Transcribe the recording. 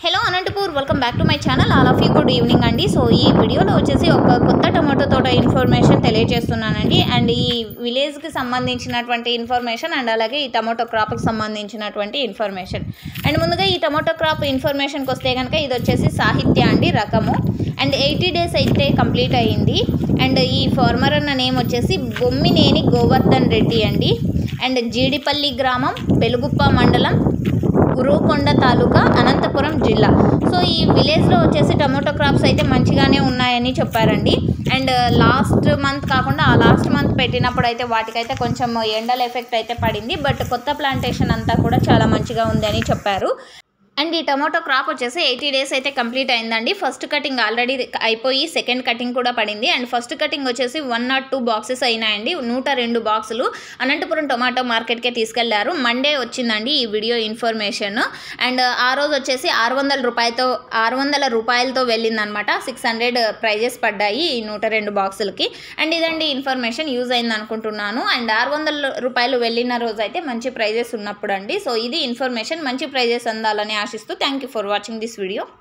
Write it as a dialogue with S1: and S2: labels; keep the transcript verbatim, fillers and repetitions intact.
S1: Hello Anantapur welcome back to my channel all of you good evening అండి. So ఈ వీడియోలో వచ్చేసి ఒక కొత్త టొమాటో తోట ఇన్ఫర్మేషన్ తెలియజేస్తున్నానండి. అండ్ ఈ విలేజ్కి సంబంధించినటువంటి ఇన్ఫర్మేషన్ అండ్ అలాగే ఈ టొమాటో క్రాప్కి సంబంధించినటువంటి ఇన్ఫర్మేషన్. అండ్ ముందుగా ఈ టొమాటో క్రాప్ ఇన్ఫర్మేషన్కి వస్తే కనుక ఇది వచ్చేసి సాహిత్య అండి రకము. అండ్ ఎయిటీ డేస్ అయితే కంప్లీట్ అయ్యింది. అండ్ ఈ ఫార్మర్ అన్న నేమ్ వచ్చేసి బొమ్మినేని గోవర్ధన్ రెడ్డి అండి. అండ్ జీడిపల్లి గ్రామం, బెలుగుప్ప మండలం, గురుకొండ తాలూకా, అనంతపురం జిల్లా. సో ఈ విలేజ్లో వచ్చేసి టొమాటో క్రాప్స్ అయితే మంచిగానే ఉన్నాయని చెప్పారండి. అండ్ లాస్ట్ మంత్ కాకుండా ఆ లాస్ట్ మంత్ పెట్టినప్పుడు అయితే వాటికైతే కొంచెం ఎండల ఎఫెక్ట్ అయితే పడింది. బట్ కొత్త ప్లాంటేషన్ అంతా కూడా చాలా మంచిగా ఉంది అని చెప్పారు. అండ్ ఈ టొమాటో క్రాప్ వచ్చేసి ఎయిటీ డేస్ అయితే కంప్లీట్ అయిందండి. ఫస్ట్ కటింగ్ ఆల్రెడీ అయిపోయి సెకండ్ కటింగ్ కూడా పడింది. అండ్ ఫస్ట్ కటింగ్ వచ్చేసి వన్ నాట్ టూ బాక్సెస్ అయినాయండి. నూట రెండు బాక్సులు అనంతపురం టొమాటో మార్కెట్కే తీసుకెళ్లారు. మండే వచ్చిందండి ఈ వీడియో ఇన్ఫర్మేషన్. అండ్ ఆ రోజు వచ్చేసి ఆరు వందల రూపాయలతో ఆరు వందల రూపాయలతో వెళ్ళిందనమాట. సిక్స్ హండ్రెడ్ ప్రైజెస్ పడ్డాయి ఈ నూట రెండు బాక్సులకి. అండ్ ఇదండి ఇన్ఫర్మేషన్ యూజ్ అయింది అనుకుంటున్నాను. అండ్ ఆరు వందల రూపాయలు వెళ్ళిన రోజు అయితే మంచి ప్రైజెస్ ఉన్నప్పుడు అండి. సో ఇది ఇన్ఫర్మేషన్, మంచి ప్రైజెస్ అందాలని ఆశిస్తూ thank you for watching this video.